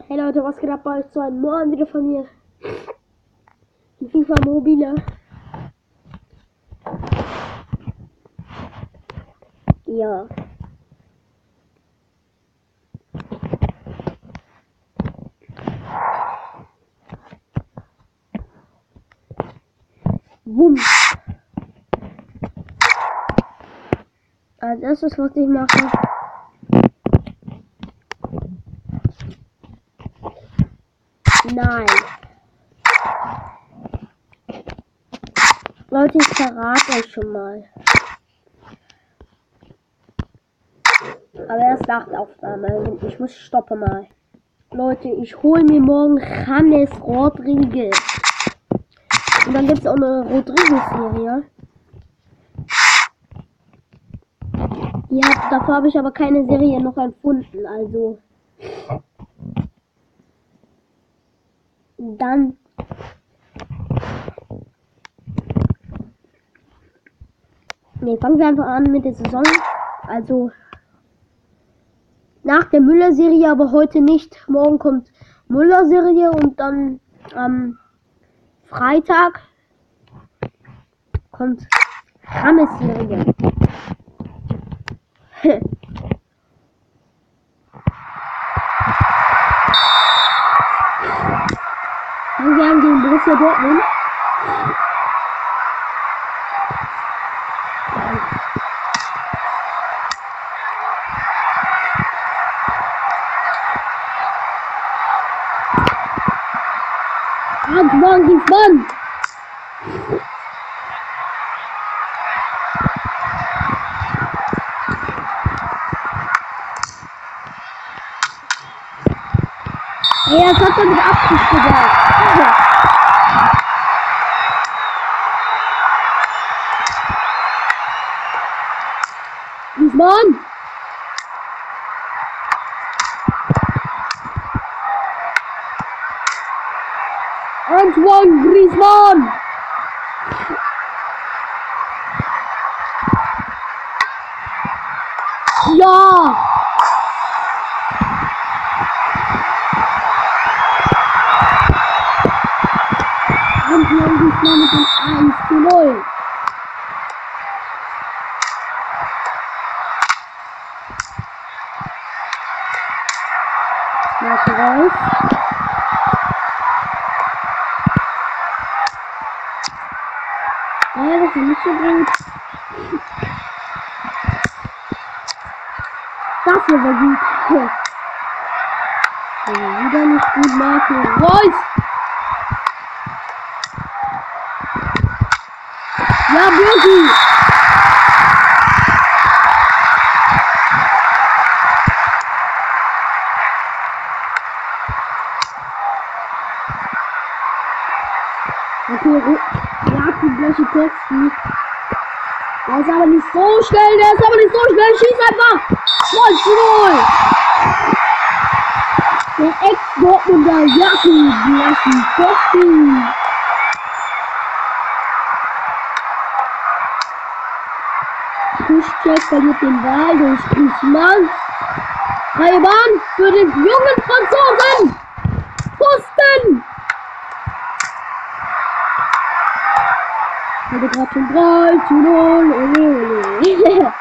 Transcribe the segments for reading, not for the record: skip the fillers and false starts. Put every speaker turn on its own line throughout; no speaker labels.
Hey Leute, was geht ab bei euch zu einem neuen Video von mir? Die FIFA Mobile. Ja. Wumm. Als erstes, was ich mache, nein. Leute, ich verrate euch schon mal. Aber erst nach der Aufnahme. Ich muss stoppen mal. Leute, ich hole mir morgen James Rodriguez. Und dann gibt es auch eine Rodriguez-Serie. Dafür habe ich aber keine Serie noch empfunden. Also. Dann. Ne, fangen wir einfach an mit der Saison. Also. Nach der Müller-Serie, aber heute nicht. Morgen kommt Müller-Serie und dann am Freitag kommt James-Serie. Fangen wir an gegen Borussia Dortmund. Antoine Griezmann. Ja, das hat er mit Absicht gesagt. Griezmann. Antoine Griezmann. Ja. Antoine Griezmann mit dem 1:0. Marco Reus. Ja, das ist nicht so gut. Das hier war gut. Ja, wieder nicht gut, Marco Reus. Ja, Birki. Okay, Blechy-Texten. Der ist aber nicht so schnell, schieß einfach! 9:0! Der Ex-Dortmunder Jakub Blechy-Texten. Kuschek verliert den Ball durch Griezmann. Freie Bahn für den jungen Franzosen! Pfosten! Ich hatte gerade schon 3:0. Ole, ole.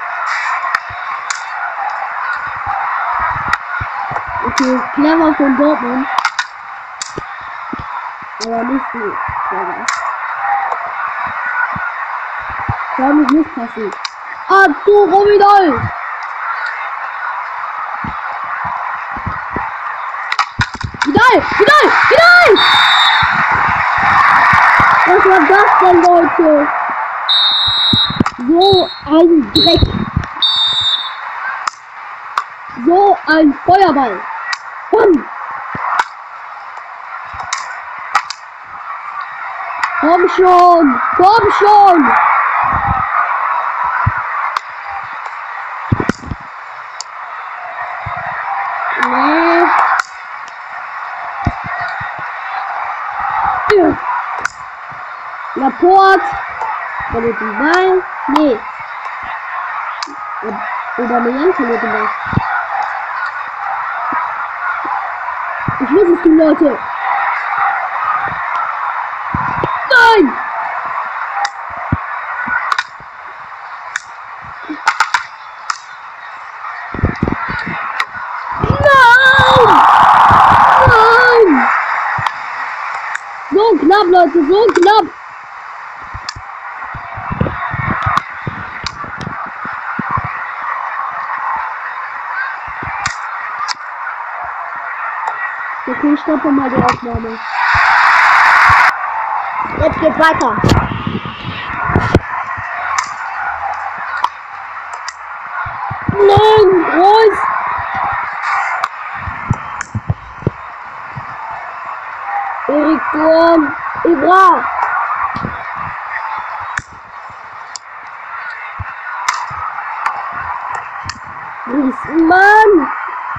Okay, clever von Dortmund. Aber nicht so clever. Kann mich nicht passen. Arturo Vidal! Vidal! Was war das denn, Leute? So ein Dreck. So ein Feuerball. Komm! Komm schon! Nee. Laporte. Verliert den Ball. Nee. Aubameyang verliert den Ball. Ich muss es tun, Leute. Nein! Nein! So knapp, Leute, so knapp. Okay, ich stoppe mal die Aufnahme. Jetzt geht's weiter. Nein, Reus! Erik Durm, Ibra! Mann!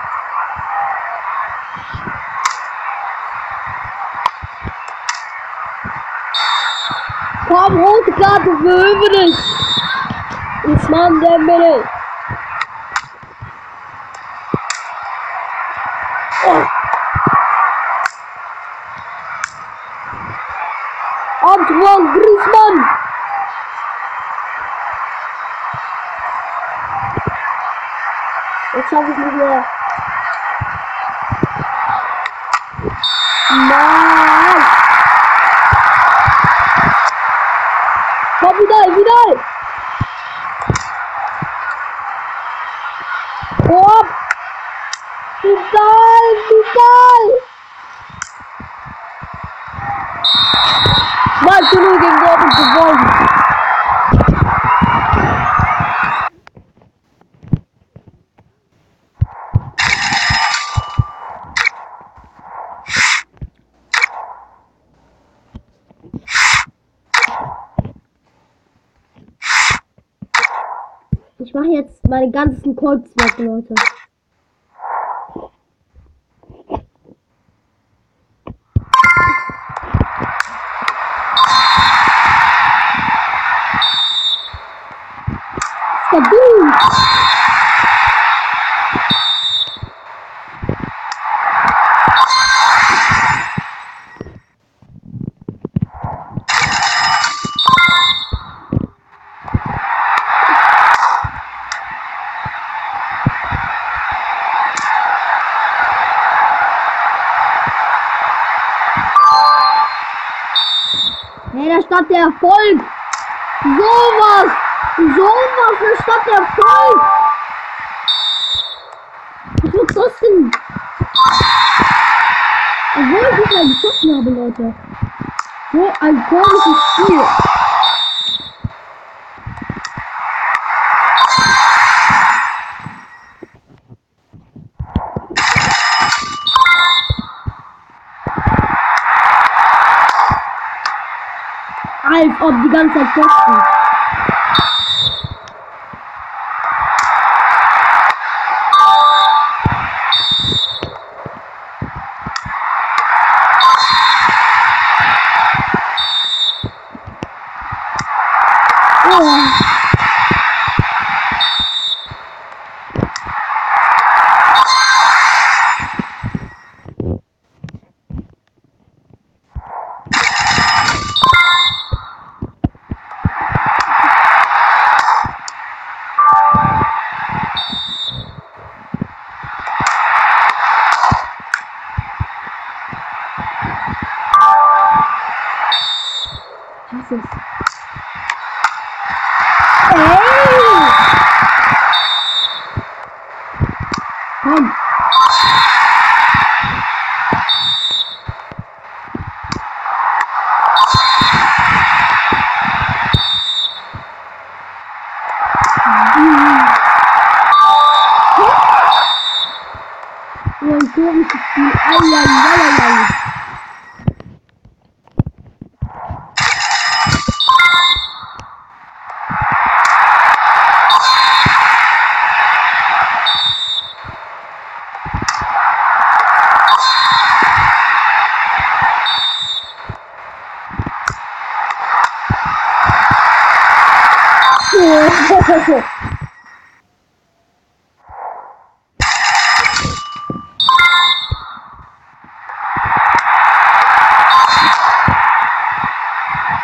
Komm, rote Karte für Hövedes! Usman Dembele! Oh. Antoine Griezmann! Jetzt schaffe ich nicht mehr. Nein! Komm, Vidal! Komm! Vidal! 2:0 gegen Dortmund gewonnen. Ich mache jetzt meine ganzen Codes weg, Leute. Stabil! Hey, da stand der Erfolg! Sowas! Da stand der Erfolg! Was ist das denn? Obwohl ich nicht mal geschossen habe, Leute. So ein komisches Spiel. Als ob die ganze Zeit Pfosten. Was ist? Komm! Ein komisches Spiel. Eieieiei.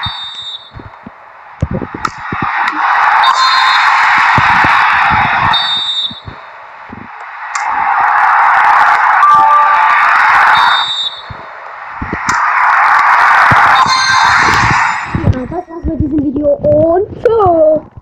Ja, das war's mit diesem Video und tschüss.